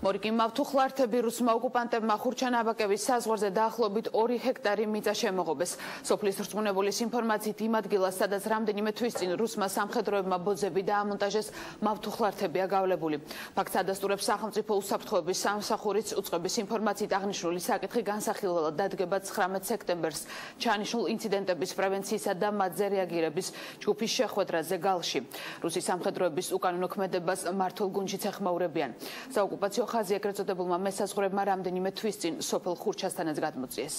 მორიგი მავთუხლართები რუსმა ოკუპანტებმა ხურჩანაბაკების საზღვარზე დაახლოებით 2 ჰექტარი მიწა შემოღობეს. სოფლის რწმუნებულის ინფორმაციით იმ ადგილას, სადაც რამდენიმე თვის წინ რუსმა სამხედროებმა ბოძები დაამონტაჟეს, მავთუხლართებია გავლებული. ფაქტს ადასტურებს სახელმწიფო უსაფრთხოების სამსახურიც. უწყების ინფორმაციით აღნიშნული საკითხი განსახილველად დადგება 19 სექტემბერს ჩაანიშნულ ინციდენტების პრევენციისა და მათზე რეაგირების ჯგუფის შეხვედრაზე გალში. რუსის სამხედროების უკანონო ქმედებას მართულ გუნდშიც ეხმაურებიან. საოკუპაციო ხაზი ეგრეთ წოდებულმა მესაზღვრებმა რამდენიმე თვის წინ სოფელ ხურჩასთანაც გადმოწიეს.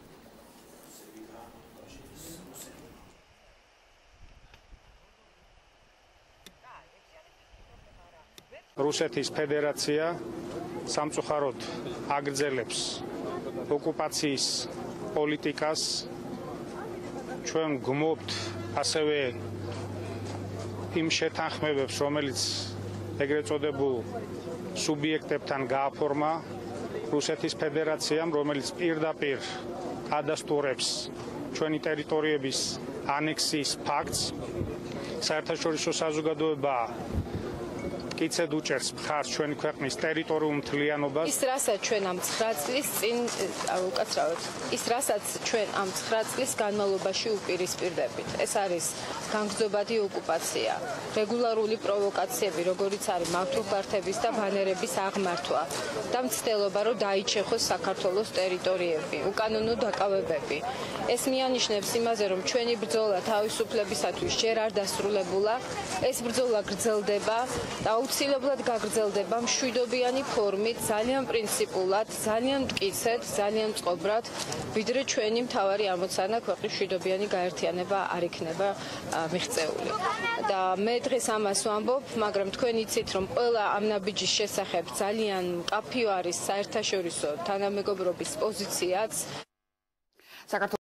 რუსეთის ფედერაცია სამწუხაროდ აგრძელებს ოკუპაციის პოლიტიკას. ჩვენ გმობთ ასევე იმ შეთანხმებებს, რომელიც ეგრეთ წოდებულ სუბიექტებთან გააფორმა რუსეთის ფედერაციამ, რომელიც პირდაპირ ადასტურებს ჩვენი ტერიტორიების ანექსიის ფაქტს. საერთაშორისო საზოგადოება კიცედ უჭერს მხარს ჩვენი ქვეყნის ტერიტორიულ მთლიანობას. ის რასაც ჩვენ ამ 9 წლის წინ უკაცრავად ის რასაც ჩვენ ამ 9 წლის განმავლობაში უპირისპირდებით. ეს არის განგრძობადი ოკუპაცია, რეგულარული პროვოკაციები, როგორიც არის მავთუხლართების და ბანერების აღმართვა და მცდელობა, რომ დაიჩეხოს საქართველოს ტერიტორიები, უკანონო დაკავებები. ეს მიანიშნებს იმაზე, რომ ჩვენი ბრძოლა თავისუფლებისათვის ჯერ არ დასრულებულა, ეს ბრძოლა გრძელდება და აუცილებლად გაგრძელდება მშვიდობიანი ფორმით, ძალიან პრინციპულად, ძალიან მტკიცედ, ძალიან წყობრად, ვიდრე ჩვენი მთავარი ამოცანა ქვეყნის მშვიდობიანი გაერთიანება არ იქნება მიღწეული. და მე დღეს ამას ვამბობ, მაგრამ თქვენ იცით, რომ ყველა ამ ნაბიჯის შესახებ ძალიან მკაფიო არის საერთაშორისო თანამეგობრობის პოზიციაც.